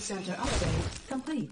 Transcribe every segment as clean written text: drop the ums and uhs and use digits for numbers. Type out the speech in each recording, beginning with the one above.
center upgrade complete.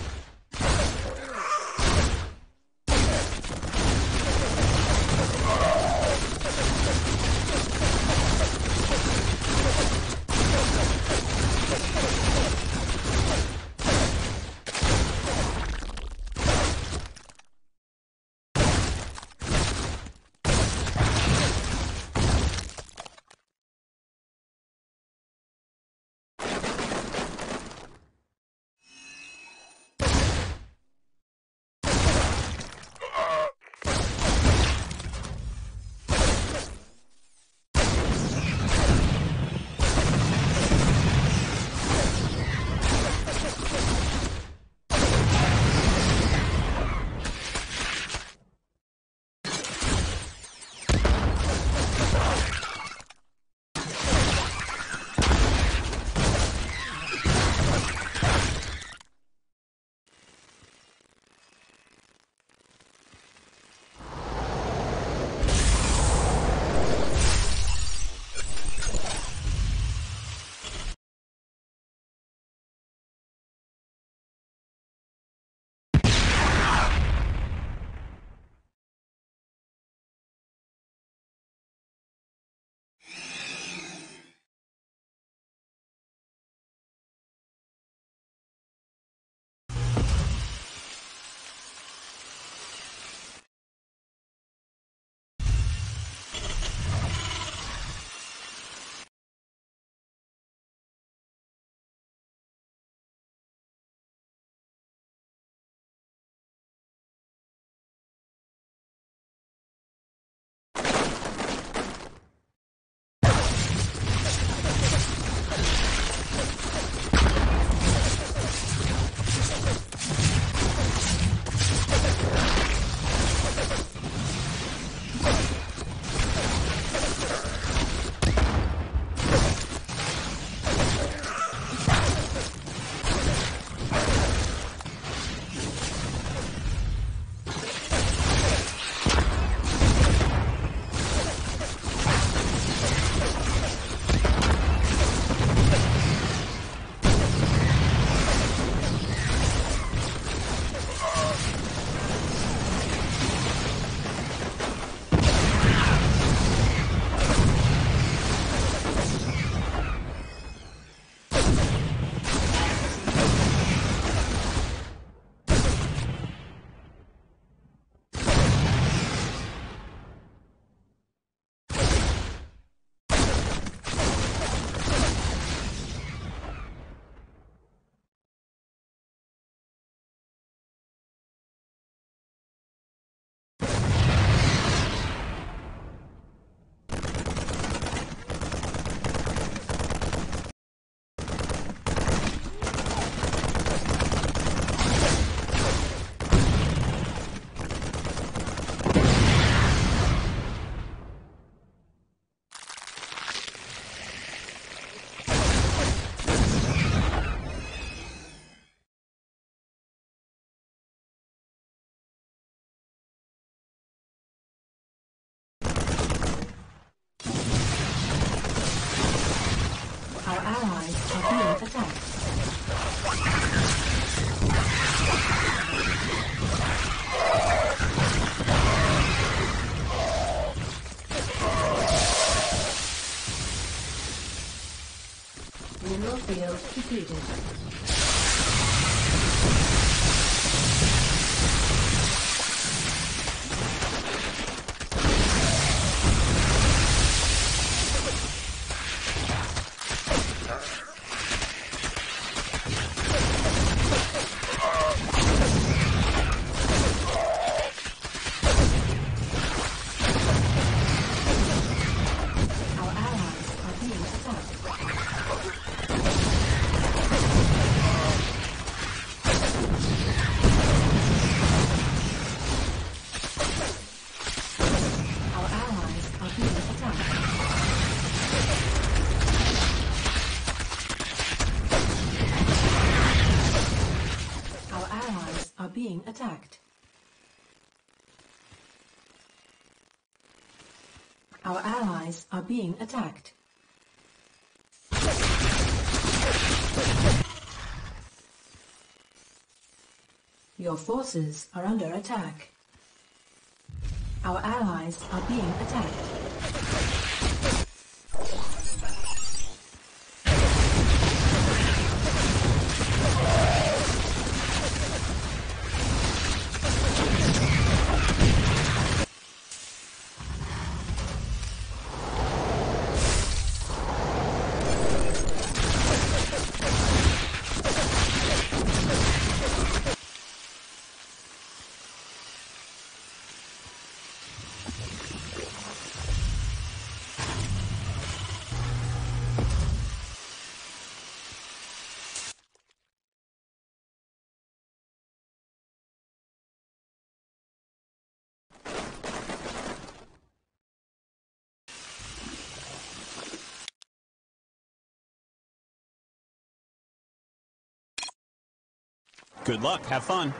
Mineral field depleted. Being attacked. Our allies are being attacked. Your forces are under attack. Our allies are being attacked. Good luck. Have fun.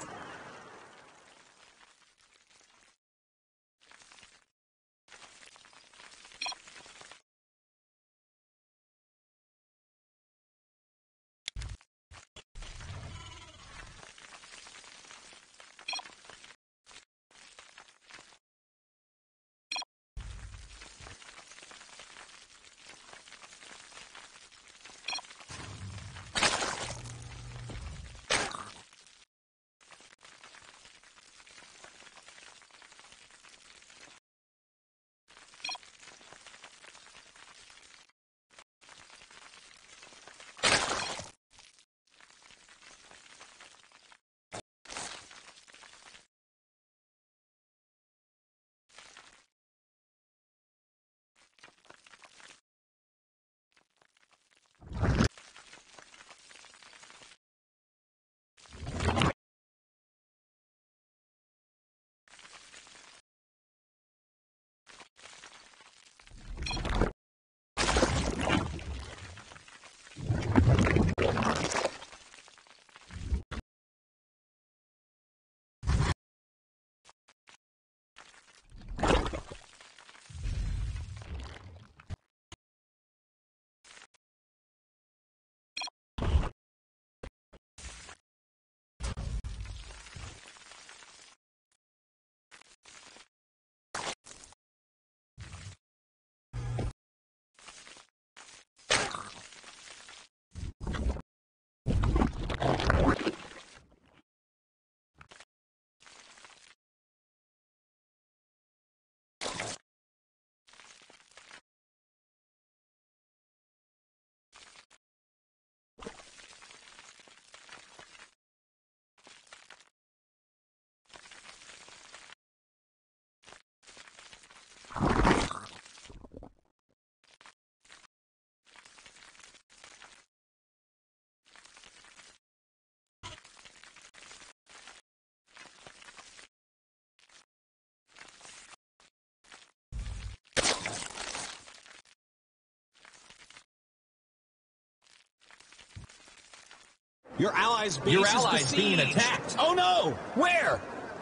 Your allies' being attacked. Oh no! Where?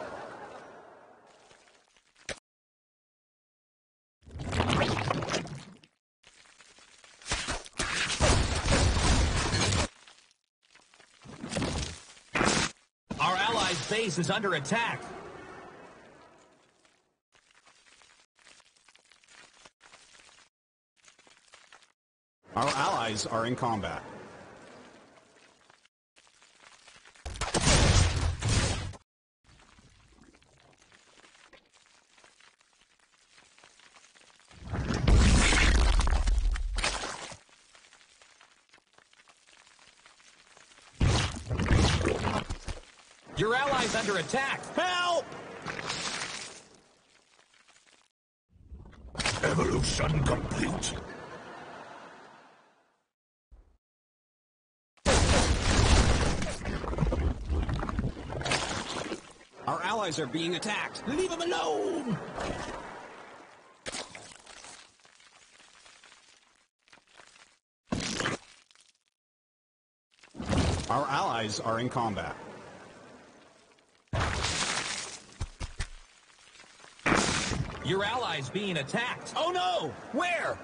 Our allies' base is under attack. Our allies are in combat. Your allies under attack. Help! Evolution complete. Our allies are being attacked. Leave them alone! Our allies are in combat. Your allies being attacked. Oh no! Where?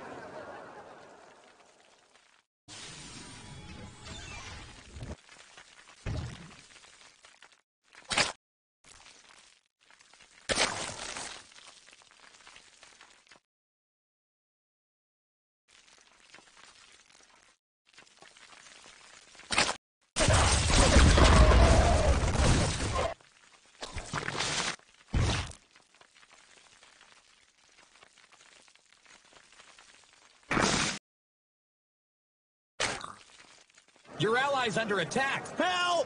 Your ally's under attack. Help!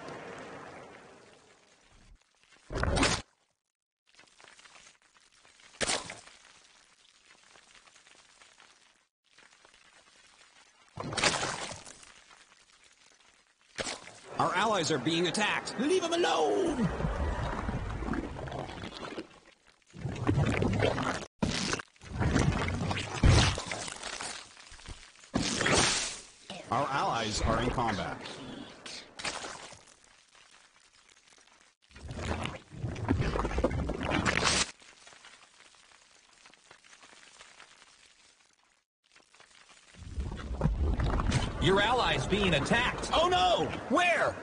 Our allies are being attacked. Leave them alone! Our allies are in combat. Your ally's being attacked. Oh no! Where?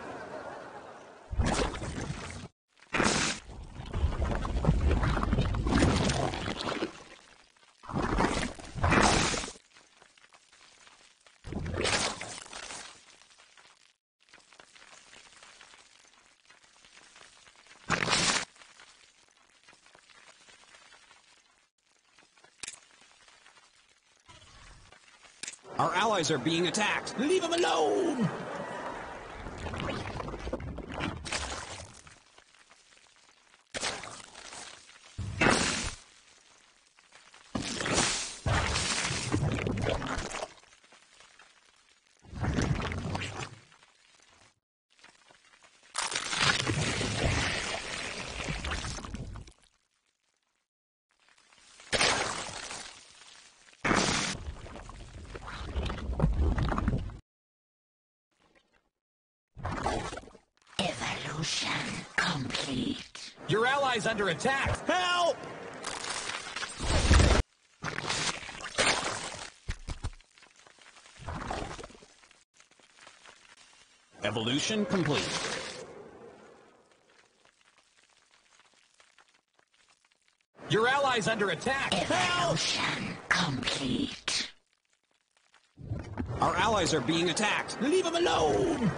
Our allies are being attacked. Leave them alone! Complete. Your ally's under attack. Help! Evolution complete. Your ally's under attack. Help! Evolution complete. Our allies are being attacked. Leave them alone!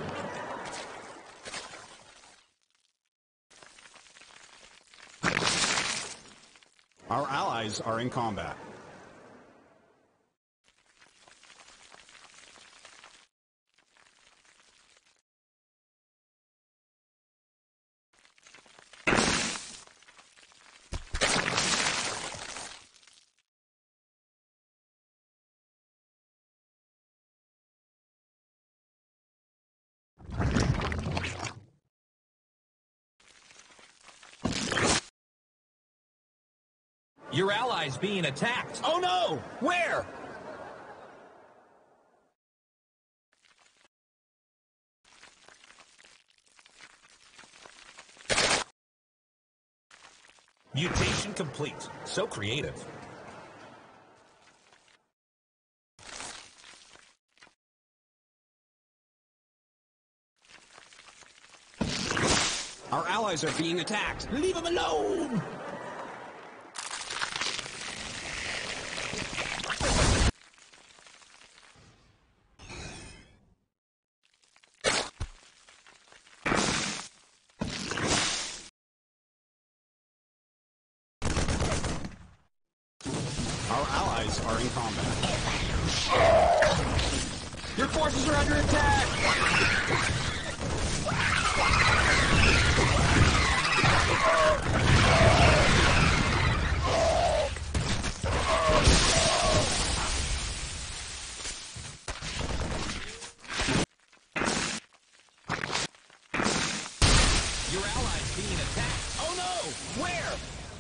Our allies are in combat. Your ally's being attacked. Oh no! Where? Mutation complete. So creative. Our allies are being attacked. Leave them alone! Our allies are in combat. Your forces are under attack! Your ally's being attacked. Oh no! Where?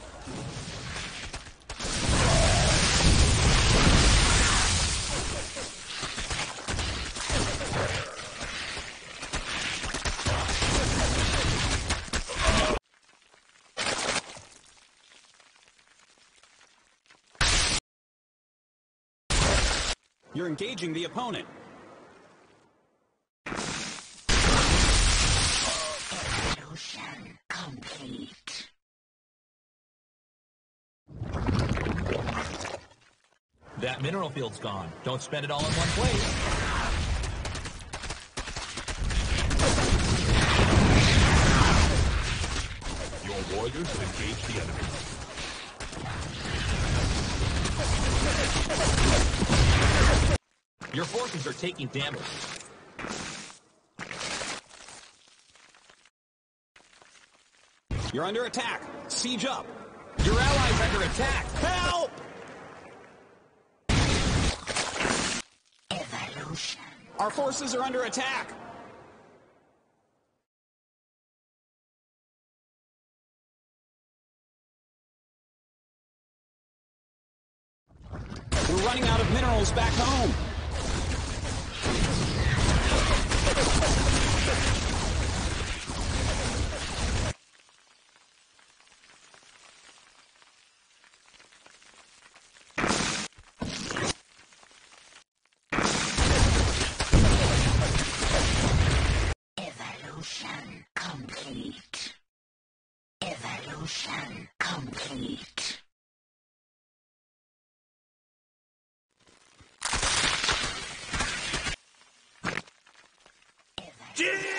You're engaging the opponent. Evolution complete. That mineral field's gone. Don't spend it all in one place. Your warriors have engaged the enemy. Your forces are taking damage. You're under attack. Siege up. Your ally's under attack. Help! Evolution. Our forces are under attack. We're running out of minerals back home. Evolution complete. Evolution complete. Gee!